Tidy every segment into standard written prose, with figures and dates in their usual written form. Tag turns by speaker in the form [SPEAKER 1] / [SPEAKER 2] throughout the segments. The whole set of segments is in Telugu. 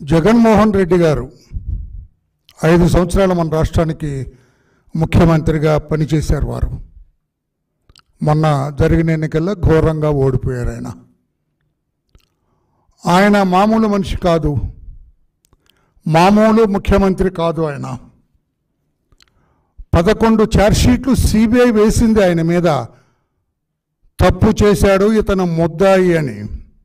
[SPEAKER 1] జగన్మోహన్ రెడ్డి గారు 5 సంవత్సరాలు మన రాష్ట్రానికి ముఖ్యమంత్రిగా పనిచేశారు. వారు మొన్న జరిగిన ఎన్నికల్లో ఘోరంగా ఓడిపోయారు. ఆయన మామూలు మనిషి కాదు, మామూలు ముఖ్యమంత్రి కాదు. ఆయన 11 ఛార్జ్షీట్లు సిబిఐ వేసింది ఆయన మీద. తప్పు చేశాడు, ఇతను ముద్దాయి అని.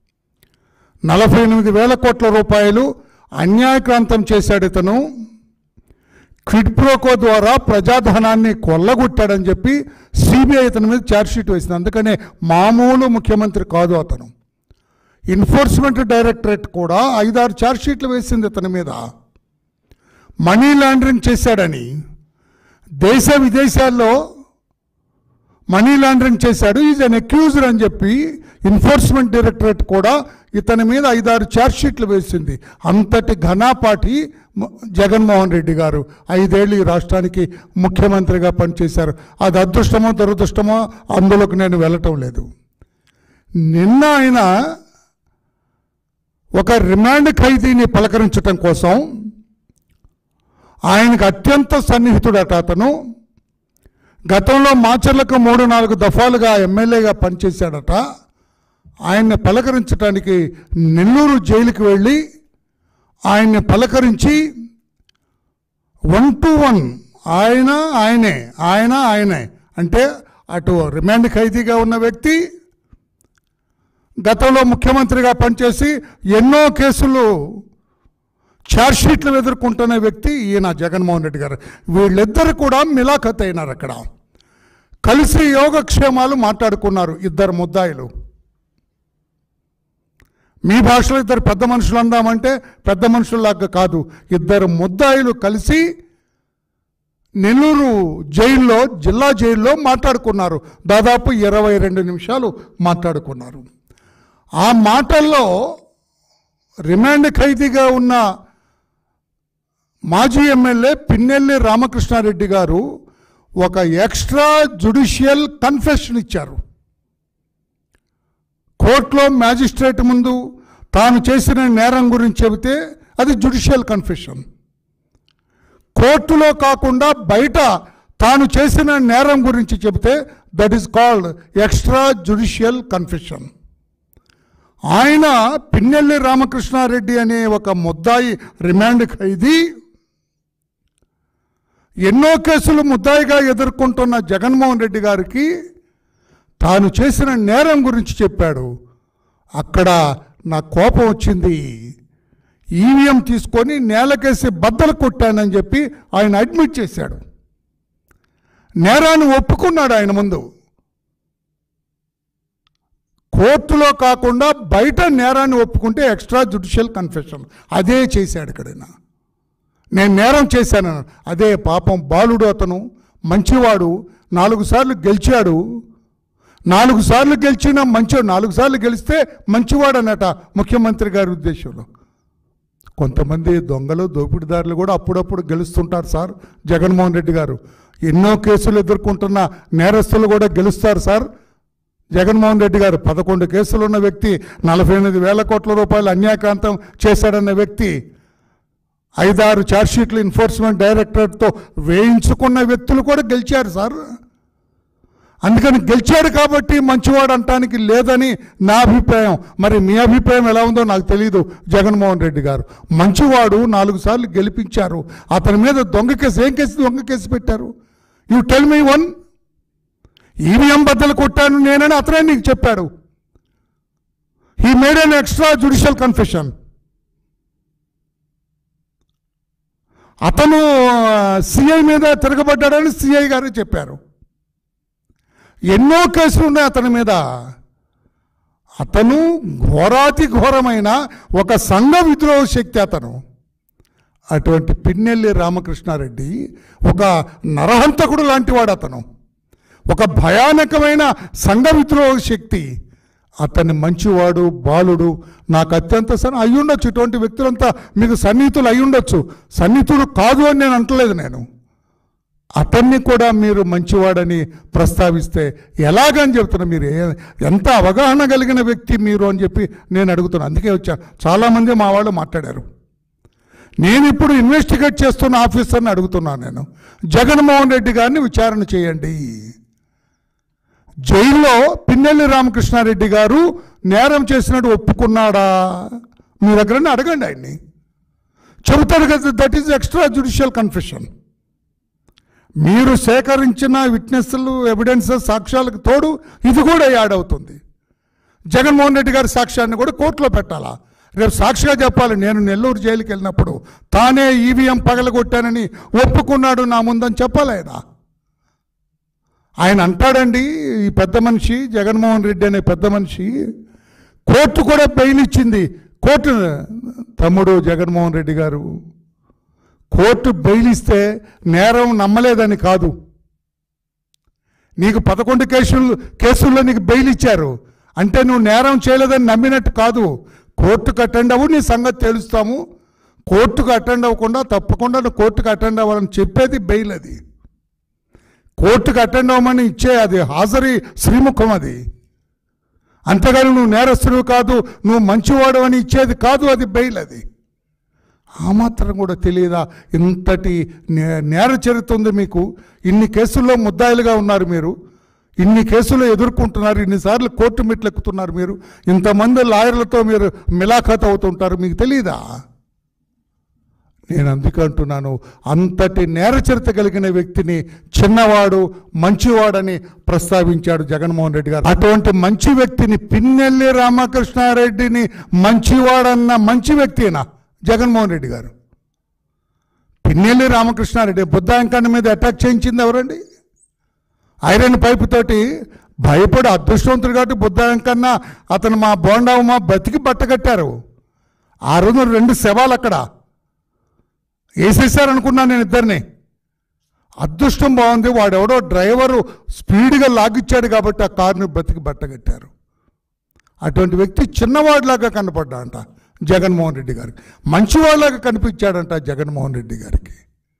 [SPEAKER 1] 48,000 కోట్ల రూపాయలు అన్యాయక్రాంతం చేశాడు ఇతను. క్విడ్ ప్రోకో ద్వారా ప్రజాధనాన్ని కొల్లగొట్టాడని చెప్పి సిబిఐ ఇతని మీద ఛార్జ్షీట్ వేసింది. అందుకనే మామూలు ముఖ్యమంత్రి కాదు అతను. ఎన్ఫోర్స్మెంట్ డైరెక్టరేట్ కూడా 5-6 ఛార్జ్షీట్లు వేసింది ఇతని మీద. మనీ లాండరింగ్ చేశాడని, దేశ విదేశాల్లో మనీ లాండరింగ్ చేశాడు, ఈజ్ అన్ అక్యూజ్డ్ అని చెప్పి ఎన్ఫోర్స్మెంట్ డైరెక్టరేట్ కూడా ఇతని మీద 5-6 ఛార్జ్షీట్లు వేసింది. అంతటి ఘనాపాటి జగన్మోహన్ రెడ్డి గారు 5 ఏళ్ళు ఈ రాష్ట్రానికి ముఖ్యమంత్రిగా పనిచేశారు. అది అదృష్టమో దురదృష్టమో అందులోకి నేను వెళ్ళటం లేదు. నిన్న ఆయన ఒక రిమాండ్ ఖైదీని పలకరించటం కోసం, ఆయనకు అత్యంత సన్నిహితుడట అతను. గతంలో మాచర్లకు 3-4 దఫాలుగా ఎమ్మెల్యేగా పనిచేశాడట. ఆయన్ని పలకరించడానికి నెల్లూరు జైలుకి వెళ్ళి ఆయన్ని పలకరించి 1-to-1 ఆయనే అంటే అటు రిమాండ్ ఖైదీగా ఉన్న వ్యక్తి, గతంలో ముఖ్యమంత్రిగా పనిచేసి ఎన్నో కేసులు ఛార్జ్షీట్లు ఎదుర్కొంటున్న వ్యక్తి ఈయన జగన్మోహన్ రెడ్డి గారు. వీళ్ళిద్దరు కూడా మిలాఖత్ అయినారు. అక్కడ కలిసి యోగక్షేమాలు మాట్లాడుకున్నారు ఇద్దరు ముద్దాయిలు. మీ భాషలో ఇద్దరు పెద్ద మనుషులు అందామంటే పెద్ద మనుషుల్లాగా కాదు, ఇద్దరు ముద్దాయిలు కలిసి నెల్లూరు జైల్లో, జిల్లా జైల్లో మాట్లాడుకున్నారు. దాదాపు 22 నిమిషాలు మాట్లాడుకున్నారు. ఆ మాటల్లో రిమాండ్ ఖైదీగా ఉన్న మాజీ ఎమ్మెల్యే పిన్నెల్లి రామకృష్ణారెడ్డి గారు ఒక ఎక్స్ట్రా జ్యుడిషియల్ కన్ఫెషన్ ఇచ్చారు. కోర్టులో మ్యాజిస్ట్రేట్ ముందు తాను చేసిన నేరం గురించి చెబితే అది జ్యుడిషియల్ కన్ఫెషన్. కోర్టులో కాకుండా బయట తాను చేసిన నేరం గురించి చెబితే that is called extrajudicial confession. ఆయన పిన్నెల్లి రామకృష్ణారెడ్డి అనే ఒక ముద్దాయి రిమాండ్ ఖైదీ, ఎన్నో కేసులు ముద్దాయిగా ఎదుర్కొంటున్న జగన్మోహన్ రెడ్డి గారికి తాను చేసిన నేరం గురించి చెప్పాడు. అక్కడ నా కోపం వచ్చింది, ఈవీఎం తీసుకొని నేలకేసి బద్దలు కొట్టానని చెప్పి ఆయన అడ్మిట్ చేశాడు. నేరాన్ని ఒప్పుకున్నాడు ఆయన ముందు. కోర్టులో కాకుండా బయట నేరాన్ని ఒప్పుకుంటే ఎక్స్ట్రా జ్యుడిషియల్ కన్ఫెషన్. అదే చేశాడు ఇక్కడ. నేను నేరం చేశాను. అదే పాపం బాలుడు అతను, మంచివాడు, 4 సార్లు గెలిచాడు. 4 సార్లు గెలిచిన మంచివాడు, 4 సార్లు గెలిస్తే మంచివాడు అన్నట ముఖ్యమంత్రి గారి ఉద్దేశంలో. కొంతమంది దొంగలు, దోపిడీదారులు కూడా అప్పుడప్పుడు గెలుస్తుంటారు సార్. జగన్మోహన్ రెడ్డి గారు ఎన్నో కేసులు ఎదుర్కొంటున్న నేరస్తులు కూడా గెలుస్తారు సార్. జగన్మోహన్ రెడ్డి గారు 11 కేసులు ఉన్న వ్యక్తి, 48,000 కోట్ల రూపాయలు అన్యాయక్రాంతం చేశాడన్న వ్యక్తి, 5-6 ఛార్జ్షీట్లు ఎన్ఫోర్స్మెంట్ డైరెక్టరేట్తో వేయించుకున్న వ్యక్తులు కూడా గెలిచారు సార్. అందుకని గెలిచాడు కాబట్టి మంచివాడు అంటానికి లేదని నా అభిప్రాయం. మరి మీ అభిప్రాయం ఎలా ఉందో నాకు తెలియదు. జగన్మోహన్ రెడ్డి గారు మంచివాడు, 4 సార్లు గెలిపించారు. అతని మీద దొంగ కేసు, ఏం కేసు దొంగ కేసు పెట్టారు? You tell me one. EVM బద్దలు కొట్టాను నేనని అతనే నీకు చెప్పాడు. He made an extrajudicial confession. అతను సిఐ మీద తిరగబడ్డాడని సిఐ గారు చెప్పారు. ఎన్నో కేసులు ఉన్నాయి అతని మీద. అతను ఘోరాతి ఘోరమైన ఒక సంఘ విద్రోహ శక్తి అతను. అటువంటి పిన్నెల్లి రామకృష్ణారెడ్డి ఒక నరహంతకుడు లాంటి వాడు. అతను ఒక భయానకమైన సంఘ విద్రోహ శక్తి. అతన్ని మంచివాడు, బాలుడు, నాకు అత్యంత అయ్యుండొచ్చు. ఇటువంటి వ్యక్తులంతా మీకు సన్నిహితులు అయ్యుండొచ్చు. సన్నిహితుడు కాదు అని నేను అంటలేదు. నేను అతన్ని కూడా మీరు మంచివాడని ప్రస్తావిస్తే ఎలాగని చెప్తున్నా? మీరు ఎంత అవగాహన కలిగిన వ్యక్తి మీరు అని చెప్పి నేను అడుగుతున్నాను. అందుకే వచ్చాను. చాలామంది మా వాళ్ళు మాట్లాడారు. నేను ఇప్పుడు ఇన్వెస్టిగేట్ చేస్తున్న ఆఫీసర్ని అడుగుతున్నాను, నేను జగన్మోహన్ రెడ్డి గారిని విచారణ చేయండి. జైల్లో పిన్నెల్లి రామకృష్ణారెడ్డి గారు నేరం చేసినట్టు ఒప్పుకున్నాడా? మీ దగ్గరనే అడగండి, ఆయన్ని చెబుతారు కదా. That is extrajudicial confession. మీరు సేకరించిన విట్నెస్లు, ఎవిడెన్సెస్, సాక్ష్యాలకు తోడు ఇది కూడా యాడ్ అవుతుంది. జగన్మోహన్ రెడ్డి గారి సాక్ష్యాన్ని కూడా కోర్టులో పెట్టాలా? రేపు సాక్షిగా చెప్పాలి, నేను నెల్లూరు జైలుకి వెళ్ళినప్పుడు తానే ఈవీఎం పగలగొట్టానని ఒప్పుకున్నాడు నా ముందని చెప్పాలి. ఆయన అంటాడండి, ఈ పెద్ద మనిషి జగన్మోహన్ రెడ్డి అనే పెద్ద మనిషి, కోర్టు కూడా బెయిల్ ఇచ్చింది. కోర్టు తమ్ముడు జగన్మోహన్ రెడ్డి గారు, కోర్టు బెయిల్ ఇస్తే నేరం నమ్మలేదని కాదు. నీకు 11 కేసుల్లో నీకు బెయిల్ ఇచ్చారు అంటే నువ్వు నేరం చేయలేదని నమ్మినట్టు కాదు. కోర్టుకు అటెండ్ అవ్వు, నీ సంగతి తెలుస్తాము. కోర్టుకు అటెండ్ అవ్వకుండా తప్పకుండా నువ్వు కోర్టుకు అటెండ్ అవ్వాలని చెప్పేది బెయిల్. అది కోర్టుకు అటెండ్ అవ్వమని ఇచ్చే అది హాజరీ శ్రీముఖం. అది అంతేగాని నువ్వు నేరస్తుడు కాదు, నువ్వు మంచివాడు అని ఇచ్చేది కాదు, అది బెయిల్. అది ఆ మాత్రం కూడా తెలియదా? ఇంతటి నేర చరిత్ర ఉంది మీకు. ఇన్ని కేసుల్లో ముద్దాయిలుగా ఉన్నారు మీరు, ఇన్ని కేసులు ఎదుర్కొంటున్నారు, ఇన్నిసార్లు కోర్టు మెట్లు ఎక్కుతున్నారు మీరు, ఇంతమంది లాయర్లతో మీరు మిలాఖాత్ అవుతుంటారు, మీకు తెలియదా? నేను అందుకే అంటున్నాను, అంతటి నేర చరిత్ర కలిగిన వ్యక్తిని చిన్నవాడు మంచివాడని ప్రస్తావించాడు జగన్మోహన్ రెడ్డి గారు. అటువంటి మంచి వ్యక్తిని, పిన్నెల్లి రామకృష్ణారెడ్డిని మంచివాడన్న మంచి వ్యక్తినా జగన్మోహన్ రెడ్డి గారు? పిన్నెల్లి రామకృష్ణారెడ్డి బుద్ధాంకాన్ని మీద అటాక్ చేయించింది ఎవరండి? ఐరన్ పైపు తోటి భయపడి అదృష్టవంతుడు కాబట్టి బుద్ధాంకన్నా అతను మా బోండావు బతికి బట్టగట్టారు. ఆ రోజు 2 శవాలు అక్కడ వేసేసారనుకున్నాను నేను ఇద్దరిని. అదృష్టం బాగుంది, వాడెవడో డ్రైవరు స్పీడ్గా లాగిచ్చాడు కాబట్టి ఆ కారుని బతికి బట్టగట్టారు. అటువంటి వ్యక్తి చిన్నవాడిలాగా కనపడ్డా అంట జగన్మోహన్ రెడ్డి గారికి, మంచివాళ్ళలాగా కనిపించాడంట జగన్మోహన్ రెడ్డి గారికి.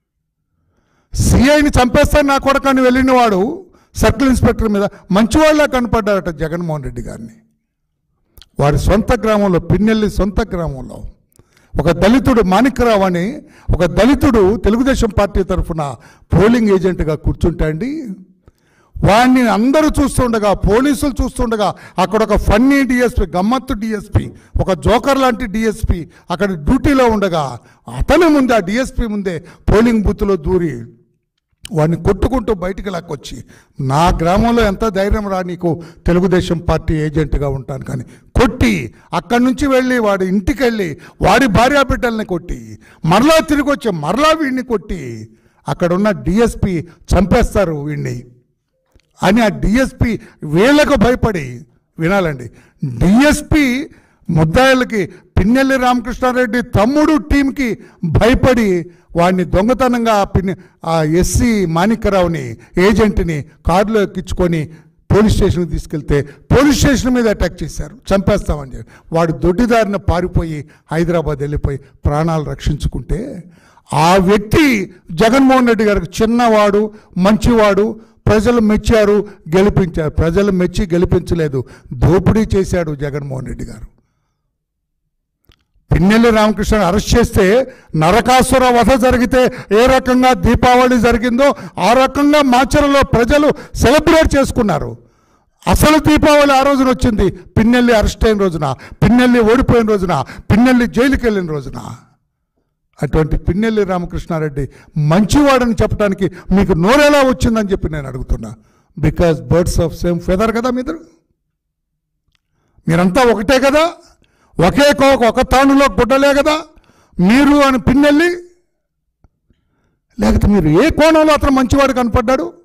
[SPEAKER 1] సిఐని చంపేస్తాను నా కొడకని వెళ్ళిన వాడు సర్కిల్ ఇన్స్పెక్టర్ మీద మంచివాళ్ళలా కనపడ్డారట జగన్మోహన్ రెడ్డి గారిని. వారి సొంత గ్రామంలో, పిన్నెల్లి సొంత గ్రామంలో ఒక దళితుడు మాణిక్యరావు అని ఒక దళితుడు తెలుగుదేశం పార్టీ తరఫున పోలింగ్ ఏజెంట్గా కూర్చుంటాండి. వాడిని అందరూ చూస్తుండగా, పోలీసులు చూస్తుండగా, అక్కడ ఒక ఫన్నీ డిఎస్పీ, గమ్మత్తు డిఎస్పీ, ఒక జోకర్ లాంటి డిఎస్పీ అక్కడ డ్యూటీలో ఉండగా అతని ముందే, ఆ డిఎస్పీ ముందే పోలింగ్ బూత్లో దూరి వాడిని కొట్టుకుంటూ బయటికి లాక్కొచ్చి, నా గ్రామంలో ఎంత ధైర్యం రా నీకు తెలుగుదేశం పార్టీ ఏజెంట్గా ఉంటాను కానీ, కొట్టి అక్కడి నుంచి వెళ్ళి వాడి ఇంటికి వెళ్ళి వాడి భార్యా బిడ్డల్ని కొట్టి మరలా తిరిగి వచ్చి మరలా వీడిని కొట్టి అక్కడ ఉన్న డిఎస్పీ చంపేస్తారు వీడిని అని ఆ డిఎస్పీ వీళ్ళకు భయపడి, వినాలండి, డిఎస్పీ ముద్దాయిలకి పిన్నెల్లి రామకృష్ణారెడ్డి తమ్ముడు టీంకి భయపడి వాడిని దొంగతనంగా ఆ ఎస్సీ మాణిక్యరావుని ఏజెంట్ని కారులో ఎక్కించుకొని పోలీస్ స్టేషన్కి తీసుకెళ్తే పోలీస్ స్టేషన్ మీద అటాక్ చేశారు, చంపేస్తామని చెప్పి. వాడు దొడ్డిదారిన పారిపోయి హైదరాబాద్ వెళ్ళిపోయి ప్రాణాలు రక్షించుకుంటే, ఆ వ్యక్తి జగన్మోహన్ రెడ్డి గారికి చిన్నవాడు మంచివాడు, ప్రజలు మెచ్చారు, గెలిపించారు. ప్రజలు మెచ్చి గెలిపించలేదు, దోపిడీ చేశాడు జగన్మోహన్ రెడ్డి గారు. పిన్నెల్లి రామకృష్ణ అరెస్ట్ చేస్తే నరకాసుర వధ జరిగితే ఏ రకంగా దీపావళి జరిగిందో ఆ రకంగా మాచర్లలో ప్రజలు సెలబ్రేట్ చేసుకున్నారు. అసలు దీపావళి ఆ రోజున వచ్చింది, పిన్నెల్లి అరెస్ట్ అయిన రోజున, పిన్నెల్లి ఓడిపోయిన రోజున, పిన్నెల్లి జైలుకి వెళ్ళిన రోజున. అటువంటి పిన్నెల్లి రామకృష్ణారెడ్డి మంచివాడని చెప్పడానికి మీకు నోరెలా వచ్చిందని చెప్పి నేను అడుగుతున్నా. Because birds of same feather కదా, మీరంతా ఒకటే కదా, ఒకే ఒక తానులో గుడ్డలే కదా మీరు అని పిన్నెల్లి. లేకపోతే మీరు ఏ కోణంలో అతను మంచివాడు కనపడ్డాడు?